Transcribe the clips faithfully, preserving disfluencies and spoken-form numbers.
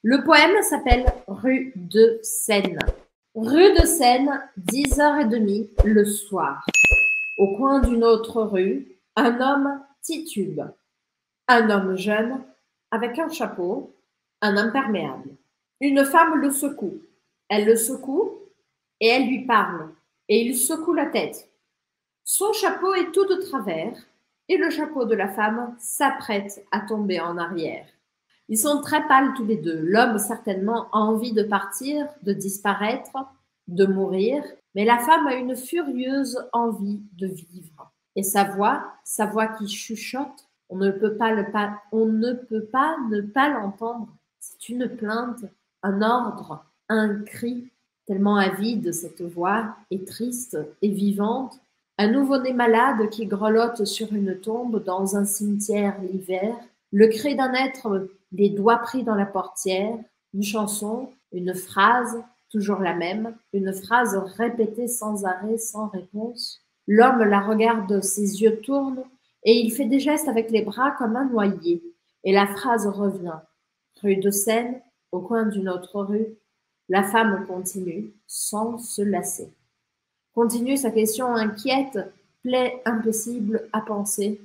Le poème s'appelle Rue de Seine. Rue de Seine, dix heures trente le soir. Au coin d'une autre rue, un homme titube. Un homme jeune, avec un chapeau, un imperméable. Une femme le secoue. Elle le secoue et elle lui parle. Et il secoue la tête. Son chapeau est tout de travers et le chapeau de la femme s'apprête à tomber en arrière. Ils sont très pâles tous les deux. L'homme certainement a envie de partir, de disparaître, de mourir, mais la femme a une furieuse envie de vivre. Et sa voix, sa voix qui chuchote, on ne peut pas, le pas, on ne peut pas ne pas l'entendre. C'est une plainte, un ordre, un cri, tellement avide cette voix est triste et vivante. Un nouveau-né malade qui grelotte sur une tombe dans un cimetière l'hiver, le cri d'un être, les doigts pris dans la portière, une chanson, une phrase, toujours la même, une phrase répétée sans arrêt, sans réponse. L'homme la regarde, ses yeux tournent et il fait des gestes avec les bras comme un noyé. Et la phrase revient. Rue de Seine, au coin d'une autre rue, la femme continue sans se lasser. Continue sa question inquiète, plaie impossible à penser.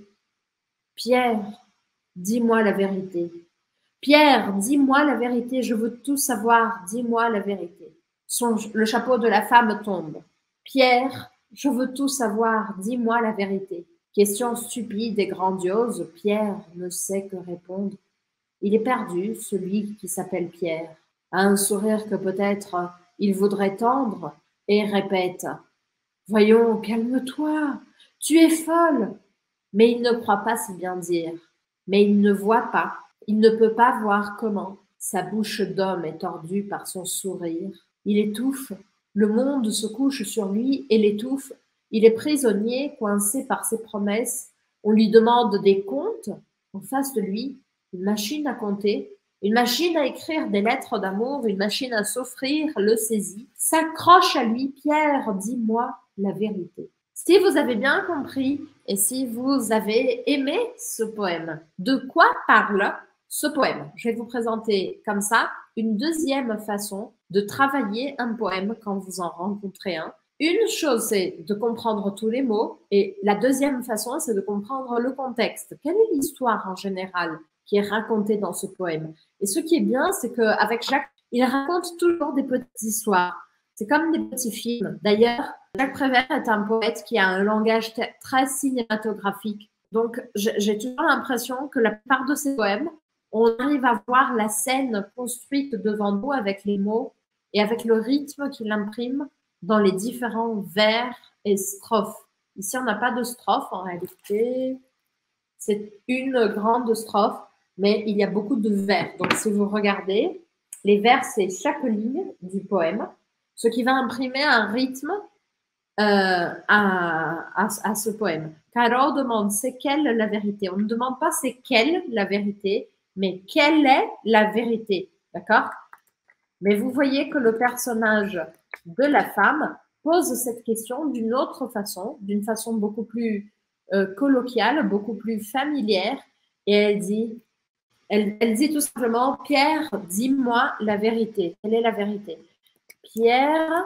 Pierre, dis-moi la vérité. Pierre, dis-moi la vérité, je veux tout savoir, dis-moi la vérité. Son, le chapeau de la femme tombe. Pierre, je veux tout savoir, dis-moi la vérité. Question stupide et grandiose, Pierre ne sait que répondre. Il est perdu, celui qui s'appelle Pierre, a un sourire que peut-être il voudrait tendre et répète. Voyons, calme-toi, tu es folle. Mais il ne croit pas si bien dire. Mais il ne voit pas, il ne peut pas voir comment. Sa bouche d'homme est tordue par son sourire. Il étouffe, le monde se couche sur lui et l'étouffe. Il est prisonnier, coincé par ses promesses. On lui demande des comptes. En face de lui, une machine à compter, une machine à écrire des lettres d'amour, une machine à s'offrir, le saisit, s'accroche à lui. Pierre, dis-moi la vérité. Si vous avez bien compris et si vous avez aimé ce poème, de quoi parle ce poème? Je vais vous présenter comme ça une deuxième façon de travailler un poème quand vous en rencontrez un. Une chose, c'est de comprendre tous les mots et la deuxième façon, c'est de comprendre le contexte. Quelle est l'histoire en général qui est racontée dans ce poème? Et ce qui est bien, c'est qu'avec Jacques, il raconte toujours des petites histoires. C'est comme des petits films. D'ailleurs, Jacques Prévert est un poète qui a un langage très cinématographique. Donc, j'ai toujours l'impression que la plupart de ses poèmes, on arrive à voir la scène construite devant nous avec les mots et avec le rythme qu'il imprime dans les différents vers et strophes. Ici, on n'a pas de strophe en réalité. C'est une grande strophe, mais il y a beaucoup de vers. Donc, si vous regardez, les vers, c'est chaque ligne du poème, ce qui va imprimer un rythme euh, à, à, à ce poème. Caro demande, c'est quelle la vérité? On ne demande pas c'est quelle la vérité, mais quelle est la vérité, d'accord? Mais vous voyez que le personnage de la femme pose cette question d'une autre façon, d'une façon beaucoup plus euh, colloquiale, beaucoup plus familière, et elle dit, elle, elle dit tout simplement, Pierre, dis-moi la vérité. Quelle est la vérité? Pierre,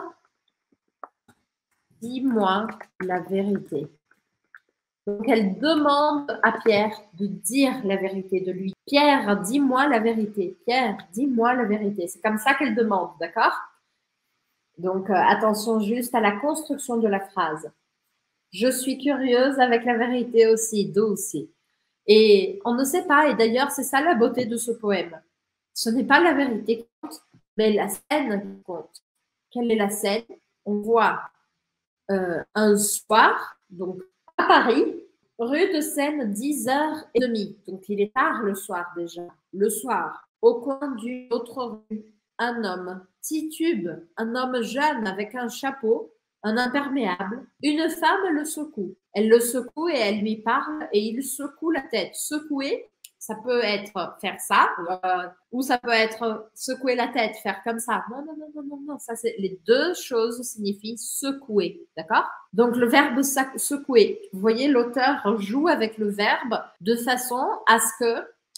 dis-moi la vérité. Donc, elle demande à Pierre de dire la vérité de lui. Pierre, dis-moi la vérité. Pierre, dis-moi la vérité. C'est comme ça qu'elle demande, d'accord? Donc, euh, attention juste à la construction de la phrase. Je suis curieuse avec la vérité aussi, douce. Et on ne sait pas, et d'ailleurs, c'est ça la beauté de ce poème. Ce n'est pas la vérité qui compte, mais la scène qui compte. Quelle est la scène? On voit euh, un soir, donc à Paris, rue de Seine, dix heures trente. Donc, il est tard le soir déjà. Le soir, au coin d'une autre rue, un homme titube, un homme jeune avec un chapeau, un imperméable. Une femme le secoue. Elle le secoue et elle lui parle et il secoue la tête. Secouer, ça peut être faire ça, euh, ou ça peut être secouer la tête, faire comme ça. Non, non, non, non, non, non. Ça, c'est les deux choses signifient secouer, d'accord? Donc, le verbe secouer. Vous voyez, l'auteur joue avec le verbe de façon à ce que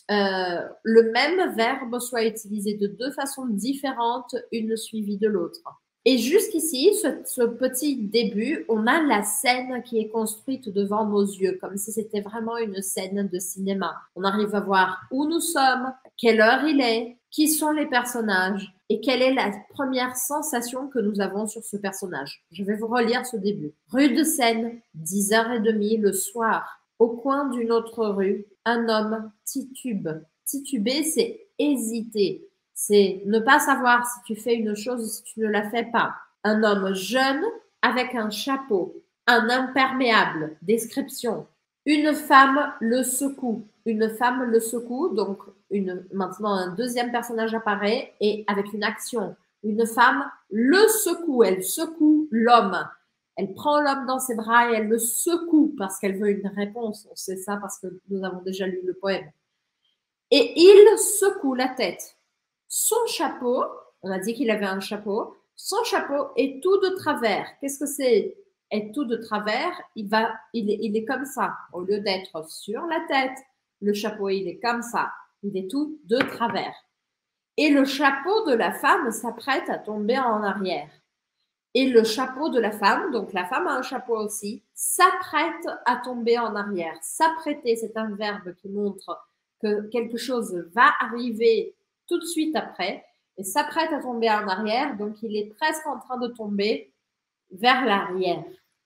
euh, le même verbe soit utilisé de deux façons différentes, une suivie de l'autre. Et jusqu'ici, ce, ce petit début, on a la scène qui est construite devant nos yeux, comme si c'était vraiment une scène de cinéma. On arrive à voir où nous sommes, quelle heure il est, qui sont les personnages et quelle est la première sensation que nous avons sur ce personnage. Je vais vous relire ce début. Rue de Seine, dix heures trente le soir. Au coin d'une autre rue, un homme titube. Tituber, c'est hésiter. C'est ne pas savoir si tu fais une chose ou si tu ne la fais pas. Un homme jeune avec un chapeau. Un imperméable. Description. Une femme le secoue. Une femme le secoue. Donc, une, maintenant, un deuxième personnage apparaît et avec une action. Une femme le secoue. Elle secoue l'homme. Elle prend l'homme dans ses bras et elle le secoue parce qu'elle veut une réponse. On sait ça parce que nous avons déjà lu le poème. Et il secoue la tête. Son chapeau, on a dit qu'il avait un chapeau, son chapeau est tout de travers. Qu'est-ce que c'est être tout de travers? Il, va, il, est, il est comme ça. Au lieu d'être sur la tête, le chapeau, il est comme ça. Il est tout de travers. Et le chapeau de la femme s'apprête à tomber en arrière. Et le chapeau de la femme, donc la femme a un chapeau aussi, s'apprête à tomber en arrière. S'apprêter, c'est un verbe qui montre que quelque chose va arriver tout de suite après et s'apprête à tomber en arrière, donc il est presque en train de tomber vers l'arrière.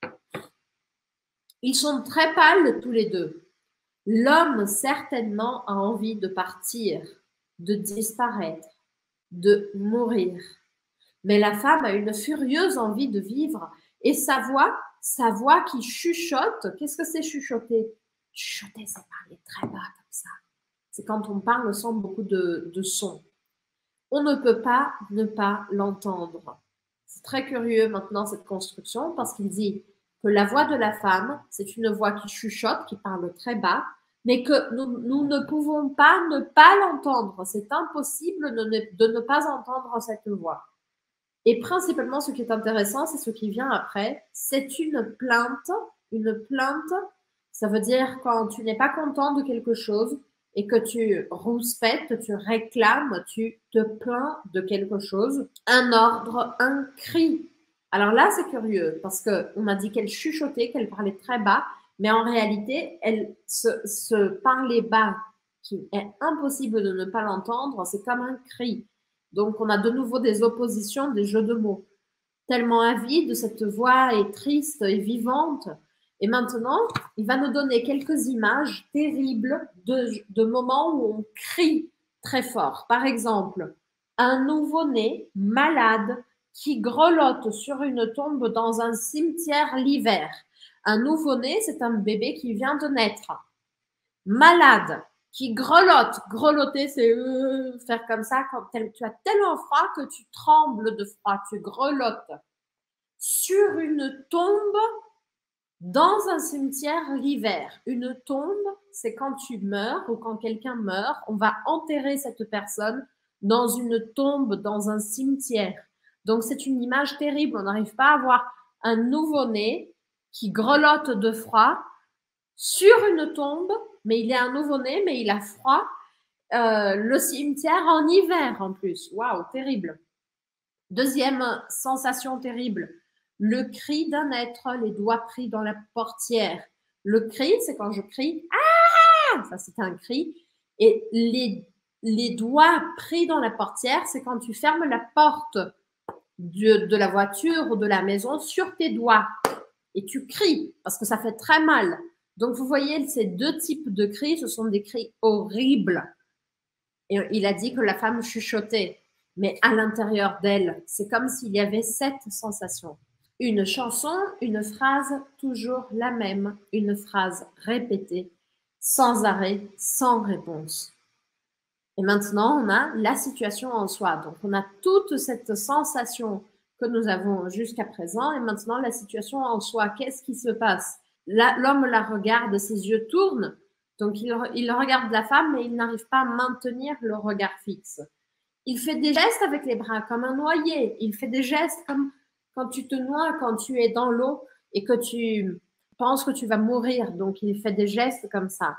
Ils sont très pâles tous les deux. L'homme certainement a envie de partir, de disparaître, de mourir. Mais la femme a une furieuse envie de vivre et sa voix, sa voix qui chuchote, qu'est-ce que c'est chuchoter? Chuchoter, c'est parler très bas comme ça. C'est quand on parle sans beaucoup de, de son. On ne peut pas ne pas l'entendre. C'est très curieux maintenant cette construction parce qu'il dit que la voix de la femme, c'est une voix qui chuchote, qui parle très bas, mais que nous, nous ne pouvons pas ne pas l'entendre. C'est impossible de ne, de ne pas entendre cette voix. Et principalement, ce qui est intéressant, c'est ce qui vient après. C'est une plainte. Une plainte, ça veut dire quand tu n'es pas content de quelque chose et que tu rouspètes, tu réclames, tu te plains de quelque chose. Un ordre, un cri. Alors là, c'est curieux parce qu'on a dit qu'elle chuchotait, qu'elle parlait très bas, mais en réalité, elle se, se parlait bas, qui est impossible de ne pas l'entendre. C'est comme un cri. Donc, on a de nouveau des oppositions, des jeux de mots. Tellement avide, cette voix est triste et vivante. Et maintenant, il va nous donner quelques images terribles de, de moments où on crie très fort. Par exemple, un nouveau-né malade qui grelotte sur une tombe dans un cimetière l'hiver. Un nouveau-né, c'est un bébé qui vient de naître. Malade, qui grelotte. Grelotter, c'est euh, faire comme ça quand tu as tellement froid que tu trembles de froid, tu grelottes. Sur une tombe dans un cimetière l'hiver. Une tombe, c'est quand tu meurs ou quand quelqu'un meurt, on va enterrer cette personne dans une tombe, dans un cimetière. Donc, c'est une image terrible. On n'arrive pas à voir un nouveau-né qui grelotte de froid sur une tombe, mais il est un nouveau-né, mais il a froid. Euh, le cimetière en hiver en plus. Waouh, terrible. Deuxième sensation terrible, le cri d'un être, les doigts pris dans la portière. Le cri, c'est quand je crie « Ah !» Ça, c'est un cri. Et les, les doigts pris dans la portière, c'est quand tu fermes la porte de, de la voiture ou de la maison sur tes doigts. Et tu cries parce que ça fait très mal. Donc, vous voyez, ces deux types de cris, ce sont des cris horribles. Et il a dit que la femme chuchotait. Mais à l'intérieur d'elle, c'est comme s'il y avait cette sensation. Une chanson, une phrase toujours la même, une phrase répétée, sans arrêt, sans réponse. Et maintenant, on a la situation en soi. Donc, on a toute cette sensation que nous avons jusqu'à présent. Et maintenant, la situation en soi, qu'est-ce qui se passe? L'homme la regarde, ses yeux tournent. Donc, il, il regarde la femme, mais il n'arrive pas à maintenir le regard fixe. Il fait des gestes avec les bras, comme un noyé. Il fait des gestes comme quand tu te noies, quand tu es dans l'eau et que tu penses que tu vas mourir. Donc, il fait des gestes comme ça.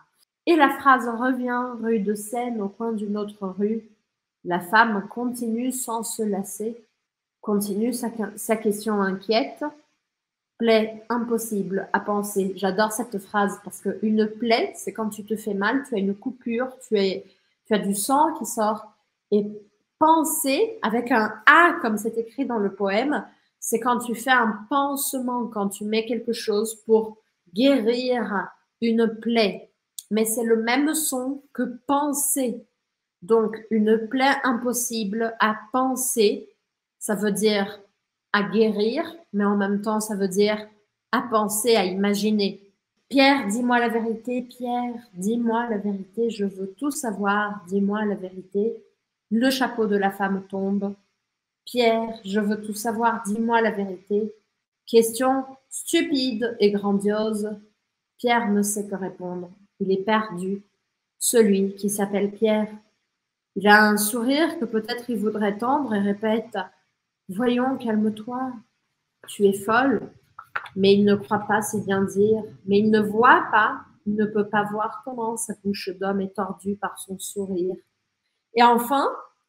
Et la phrase revient, rue de Seine, au coin d'une autre rue. La femme continue sans se lasser, continue sa, sa question inquiète. Plaie impossible à penser. J'adore cette phrase parce qu'une plaie, c'est quand tu te fais mal, tu as une coupure, tu, es, tu as du sang qui sort. Et penser, avec un A comme c'est écrit dans le poème, c'est quand tu fais un pansement, quand tu mets quelque chose pour guérir une plaie. Mais c'est le même son que penser. Donc, une plaie impossible à penser, ça veut dire à guérir, mais en même temps, ça veut dire à penser, à imaginer. Pierre, dis-moi la vérité, Pierre, dis-moi la vérité, je veux tout savoir, dis-moi la vérité. Le chapeau de la femme tombe. Pierre, je veux tout savoir, dis-moi la vérité. Question stupide et grandiose. Pierre ne sait que répondre. Il est perdu, celui qui s'appelle Pierre. Il a un sourire que peut-être il voudrait tendre et répète « Voyons, calme-toi, tu es folle ». Mais il ne croit pas si bien dire. Mais il ne voit pas, il ne peut pas voir comment sa bouche d'homme est tordue par son sourire. Et enfin,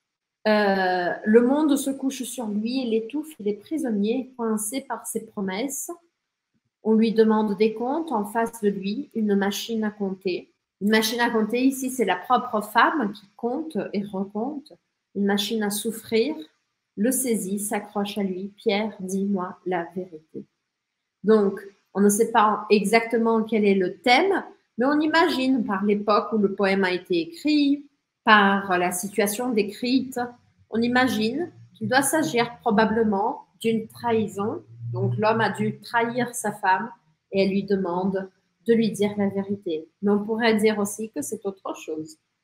euh, le monde se couche sur lui, il étouffe, il est prisonnier, coincé par ses promesses. On lui demande des comptes, en face de lui, une machine à compter. Une machine à compter, ici, c'est la propre femme qui compte et recompte. Une machine à souffrir, le saisit, s'accroche à lui. Pierre, dis-moi la vérité. Donc, on ne sait pas exactement quel est le thème, mais on imagine par l'époque où le poème a été écrit, par la situation décrite, on imagine qu'il doit s'agir probablement d'une trahison. Donc, l'homme a dû trahir sa femme et elle lui demande de lui dire la vérité. Mais on pourrait dire aussi que c'est autre chose.